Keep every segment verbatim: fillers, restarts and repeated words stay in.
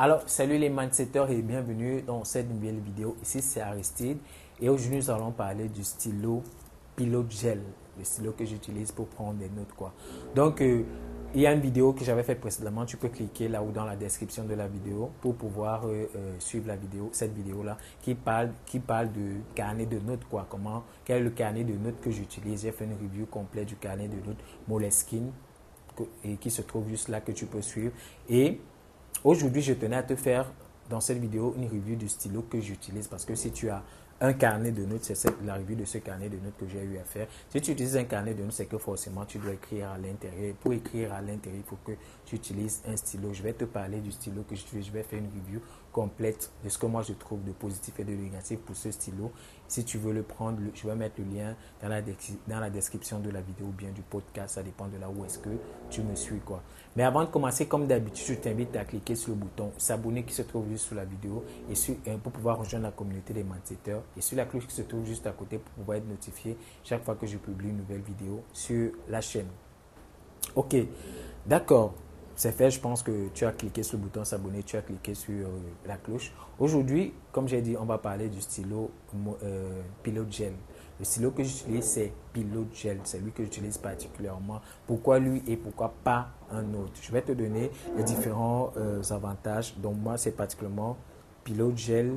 Alors, salut les mindsetters et bienvenue dans cette nouvelle vidéo. Ici, c'est Aristide et aujourd'hui, nous allons parler du stylo Pilot Gel, le stylo que j'utilise pour prendre des notes, quoi. Donc, euh, il y a une vidéo que j'avais faite précédemment. Tu peux cliquer là ou dans la description de la vidéo pour pouvoir euh, euh, suivre la vidéo, cette vidéo-là qui parle, qui parle de carnet de notes, quoi. Comment, quel est le carnet de notes que j'utilise. J'ai fait une review complète du carnet de notes Moleskine et qui se trouve juste là que tu peux suivre. Et aujourd'hui, je tenais à te faire dans cette vidéo une review du stylo que j'utilise parce que si tu as un carnet de notes, c'est la review de ce carnet de notes que j'ai eu à faire. Si tu utilises un carnet de notes, c'est que forcément tu dois écrire à l'intérieur. Pour écrire à l'intérieur, il faut que tu utilises un stylo. Je vais te parler du stylo que j'utilise. Je vais faire une review complète de ce que moi je trouve de positif et de négatif pour ce stylo. Si tu veux le prendre, je vais mettre le lien dans la, dans la description de la vidéo ou bien du podcast. Ça dépend de là où est-ce que tu me suis, quoi. Mais avant de commencer, comme d'habitude, je t'invite à cliquer sur le bouton s'abonner qui se trouve juste sous la vidéo et sur, pour pouvoir rejoindre la communauté des mindsetters et sur la cloche qui se trouve juste à côté pour pouvoir être notifié chaque fois que je publie une nouvelle vidéo sur la chaîne. Ok, d'accord. C'est fait, je pense que tu as cliqué sur le bouton s'abonner, tu as cliqué sur euh, la cloche. Aujourd'hui, comme j'ai dit, on va parler du stylo euh, Pilot Gel. Le stylo que j'utilise, c'est Pilot Gel. C'est lui que j'utilise particulièrement. Pourquoi lui et pourquoi pas un autre? Je vais te donner les différents euh, avantages. Donc moi, c'est particulièrement Pilot Gel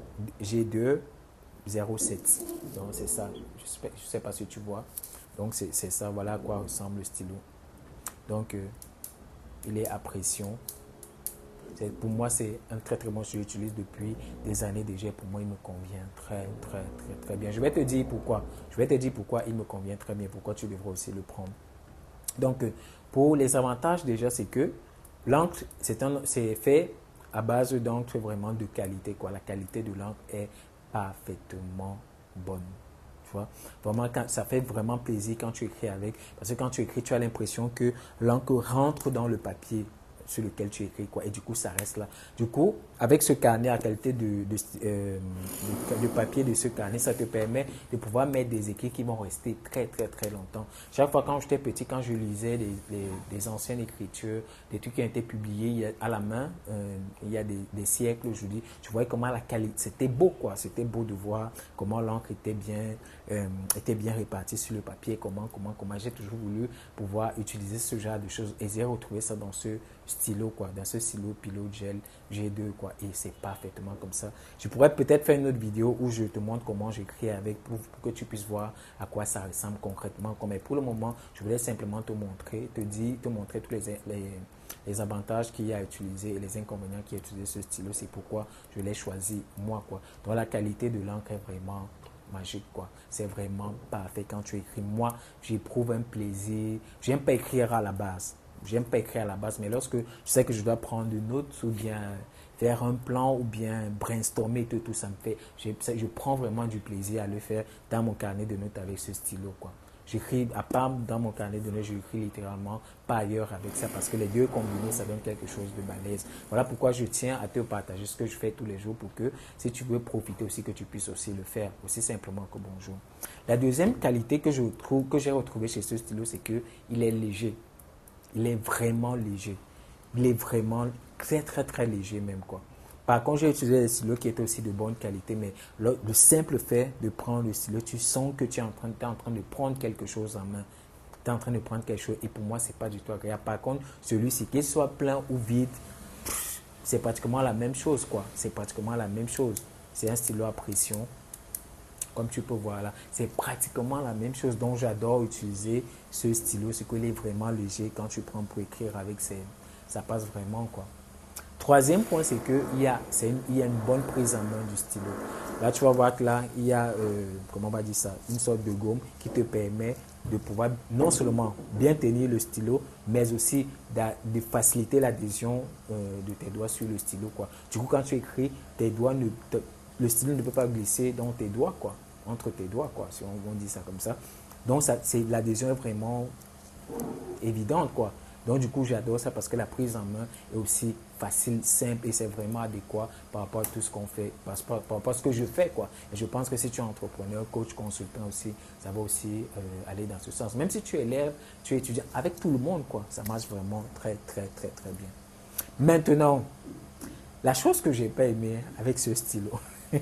G deux zéro sept. Donc c'est ça. Je ne sais, sais pas si tu vois. Donc c'est ça. Voilà à quoi ressemble le stylo. Donc... Euh, il est à pression. Pour moi, c'est un très très bon stylo que j'utilise depuis des années déjà. Pour moi, il me convient très très très très bien. Je vais te dire pourquoi. Je vais te dire pourquoi il me convient très bien. Pourquoi tu devrais aussi le prendre. Donc, pour les avantages déjà, c'est que l'encre, c'est fait à base d'encre vraiment de qualité, quoi. La qualité de l'encre est parfaitement bonne. Tu vois? Vraiment, quand, ça fait vraiment plaisir quand tu écris avec. Parce que quand tu écris, tu as l'impression que l'encre rentre dans le papier sur lequel tu écris, quoi. Et du coup, ça reste là. Du coup, avec ce carnet à qualité de, de, euh, de, de papier de ce carnet, ça te permet de pouvoir mettre des écrits qui vont rester très, très, très longtemps. Chaque fois quand j'étais petit, quand je lisais des, des, des anciennes écritures, des trucs qui ont été publiés à la main, euh, il y a des, des siècles, je dis, tu voyais comment la qualité, c'était beau, quoi. C'était beau de voir comment l'encre était bien, euh, était bien répartie sur le papier, comment, comment, comment. J'ai toujours voulu pouvoir utiliser ce genre de choses et j'ai retrouvé ça dans ce stylo, quoi, dans ce stylo Pilot Gel G deux, quoi, et c'est parfaitement comme ça. Je pourrais peut-être faire une autre vidéo où je te montre comment j'écris avec pour, pour que tu puisses voir à quoi ça ressemble concrètement. Mais pour le moment, je voulais simplement te montrer, te dire, te montrer tous les, les, les avantages qu'il y a à utiliser et les inconvénients qu'il y a à utiliser ce stylo. C'est pourquoi je l'ai choisi moi, quoi. Donc la qualité de l'encre est vraiment magique, quoi. C'est vraiment parfait quand tu écris. Moi, j'éprouve un plaisir. Je n'aime pas écrire à la base. J'aime pas écrire à la base, mais lorsque je sais que je dois prendre une note ou bien faire un plan ou bien brainstormer, tout, tout ça me fait, je, je prends vraiment du plaisir à le faire dans mon carnet de notes avec ce stylo, quoi. J'écris, à part dans mon carnet de notes, j'écris littéralement pas ailleurs avec ça parce que les deux combinés, ça donne quelque chose de balèze. Voilà pourquoi je tiens à te partager ce que je fais tous les jours pour que si tu veux profiter aussi, que tu puisses aussi le faire, aussi simplement que bonjour. La deuxième qualité que je trouve, que j'ai retrouvée chez ce stylo, c'est qu'il est léger. Il est vraiment léger. Il est vraiment très, très, très léger même, quoi. Par contre, j'ai utilisé des stylos qui étaient aussi de bonne qualité, mais le, le simple fait de prendre le stylo, tu sens que tu es en train, tu es en train de prendre quelque chose en main. Tu es en train de prendre quelque chose et pour moi, ce n'est pas du tout agréable. Par contre, celui-ci, qu'il soit plein ou vide, c'est pratiquement la même chose, quoi. C'est pratiquement la même chose. C'est un stylo à pression. Comme tu peux voir là, c'est pratiquement la même chose. Donc, j'adore utiliser ce stylo. C'est qu'il est vraiment léger quand tu prends pour écrire avec, ça passe vraiment, quoi. Troisième point, c'est qu'il y, a, une, il y a une bonne prise en main du stylo. Là, tu vas voir que là, il y a, euh, comment on va dire ça, une sorte de gomme qui te permet de pouvoir non seulement bien tenir le stylo, mais aussi de, de faciliter l'adhésion euh, de tes doigts sur le stylo, quoi. Du coup, quand tu écris, tes doigts ne, te, le stylo ne peut pas glisser dans tes doigts, quoi, entre tes doigts, quoi, si on, on dit ça comme ça. Donc, ça, l'adhésion est vraiment évidente, quoi. Donc, du coup, j'adore ça parce que la prise en main est aussi facile, simple et c'est vraiment adéquat par rapport à tout ce qu'on fait, par, par, par rapport à ce que je fais, quoi. Et je pense que si tu es entrepreneur, coach, consultant aussi, ça va aussi euh, aller dans ce sens. Même si tu es élève, tu es étudiant, avec tout le monde, quoi, ça marche vraiment très, très, très, très bien. Maintenant, la chose que j'ai pas aimé avec ce stylo,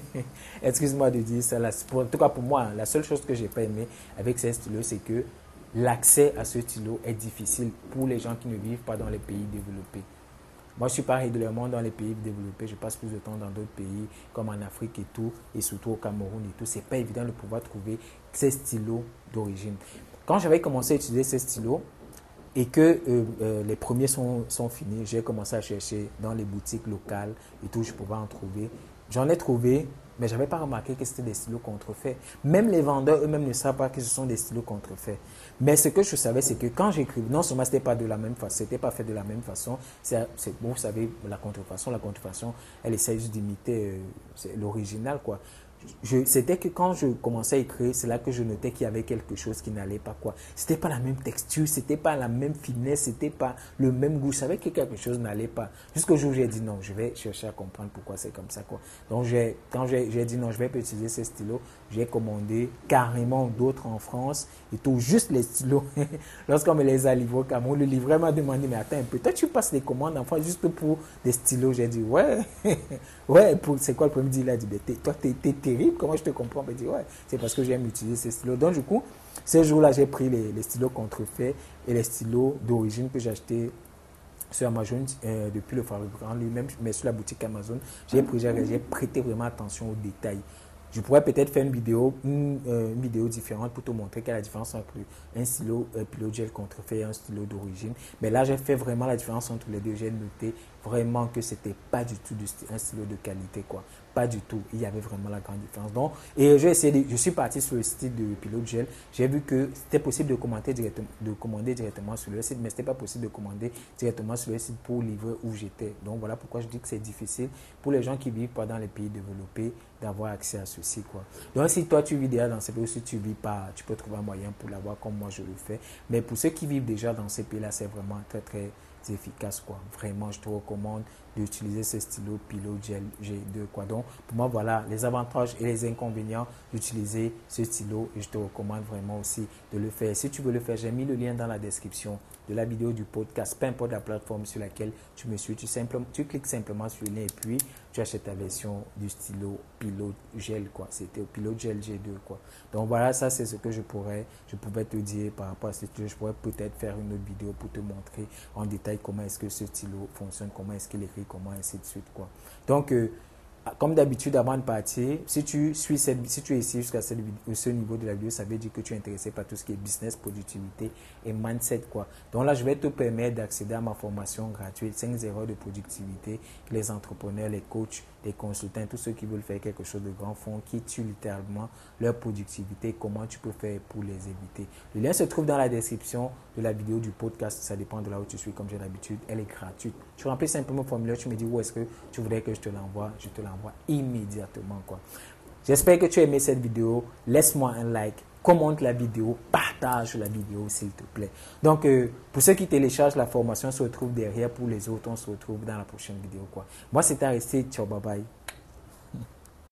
excuse-moi de dire ça, là, pour, en tout cas pour moi, la seule chose que j'ai pas aimé avec ce stylo, c'est que l'accès à ce stylo est difficile pour les gens qui ne vivent pas dans les pays développés. Moi, je ne suis pas régulièrement dans les pays développés, je passe plus de temps dans d'autres pays, comme en Afrique et tout, et surtout au Cameroun et tout. Ce n'est pas évident de pouvoir trouver ces stylos d'origine. Quand j'avais commencé à utiliser ces stylos, et que euh, euh, les premiers sont, sont finis, j'ai commencé à chercher dans les boutiques locales et tout, je pouvais en trouver. J'en ai trouvé, mais je n'avais pas remarqué que c'était des stylos contrefaits. Même les vendeurs eux-mêmes ne savent pas que ce sont des stylos contrefaits. Mais ce que je savais, c'est que quand j'écrivais, non seulement ce n'était pas de la même façon, c'était pas fait de la même façon, c'est, c'est, bon, vous savez, la contrefaçon, la contrefaçon, elle essaie juste d'imiter euh, l'original, quoi. C'était que quand je commençais à écrire, c'est là que je notais qu'il y avait quelque chose qui n'allait pas, quoi. C'était pas la même texture, c'était pas la même finesse, c'était pas le même goût. Je savais que quelque chose n'allait pas. Jusqu'au jour où j'ai dit non, je vais chercher à comprendre pourquoi c'est comme ça, quoi. Donc j'ai, quand j'ai, j'ai dit non, je vais pas utiliser ces stylos, j'ai commandé carrément d'autres en France et tout, juste les stylos. Lorsqu'on me les a livrés au Cameroun, le livreur m'a demandé, mais attends un peu, toi tu passes des commandes en France juste pour des stylos. J'ai dit ouais, ouais, pour, c'est quoi le premier? Il a dit, toi t'es terrible, comment je te comprends? Il dit ouais, c'est parce que j'aime utiliser ces stylos. Donc du coup, ces jours-là, j'ai pris les, les stylos contrefaits et les stylos d'origine que j'ai achetés sur Amazon euh, depuis le fabricant lui-même, mais sur la boutique Amazon. J'ai pris, j'ai prêté vraiment attention aux détails. Je pourrais peut-être faire une vidéo, une, euh, une vidéo différente pour te montrer quelle est la différence entre un stylo euh, Pilot Gel contrefait et un stylo d'origine. Mais là, j'ai fait vraiment la différence entre les deux. J'ai noté vraiment que c'était pas du tout du, un stylo de qualité, quoi. Pas du tout. Il y avait vraiment la grande différence. Donc, et j'ai essayé de, je suis parti sur le site de Pilot Gel. J'ai vu que c'était possible de commander directement, de commander directement sur le site, mais c'était pas possible de commander directement sur le site pour livrer où j'étais. Donc voilà pourquoi je dis que c'est difficile pour les gens qui vivent pas dans les pays développés d'avoir accès à ceci, quoi. Donc si toi tu vis déjà dans ces pays, si tu vis pas, tu peux trouver un moyen pour l'avoir comme moi je le fais. Mais pour ceux qui vivent déjà dans ces pays là, c'est vraiment très très efficace, quoi. Vraiment, je te recommande d'utiliser ce stylo Pilot Gel G deux, quoi. Donc pour moi, voilà les avantages et les inconvénients d'utiliser ce stylo et je te recommande vraiment aussi de le faire. Si tu veux le faire, j'ai mis le lien dans la description de la vidéo du podcast, peu importe la plateforme sur laquelle tu me suis, tu, simplement, tu cliques simplement sur le lien et puis tu achètes ta version du stylo Pilot Gel, quoi. C'était au Pilot Gel G deux, quoi. Donc voilà, ça c'est ce que je pourrais, je pouvais te dire par rapport à ce stylo. Je pourrais peut-être faire une autre vidéo pour te montrer en détail comment est-ce que ce stylo fonctionne, comment est-ce qu'il écrit, comment ainsi de suite, quoi. Donc euh, comme d'habitude, avant de partir, si tu suis cette, si tu es ici jusqu'à ce niveau de la vidéo, ça veut dire que tu es intéressé par tout ce qui est business, productivité et mindset, quoi. Donc là, je vais te permettre d'accéder à ma formation gratuite, cinq erreurs de productivité que les entrepreneurs, les coachs, les consultants, tous ceux qui veulent faire quelque chose de grand font, qui tuent littéralement leur productivité, comment tu peux faire pour les éviter. Le lien se trouve dans la description de la vidéo du podcast, ça dépend de là où tu suis, comme j'ai l'habitude, elle est gratuite. Tu remplis simplement le formulaire, tu me dis où est-ce que tu voudrais que je te l'envoie, je te l'envoie immédiatement, quoi. J'espère que tu as aimé cette vidéo. Laisse-moi un like, commente la vidéo, partage la vidéo s'il te plaît. Donc, euh, pour ceux qui téléchargent la formation, on se retrouve derrière. Pour les autres, on se retrouve dans la prochaine vidéo, quoi. Moi, c'était Aristide. Ciao, bye bye.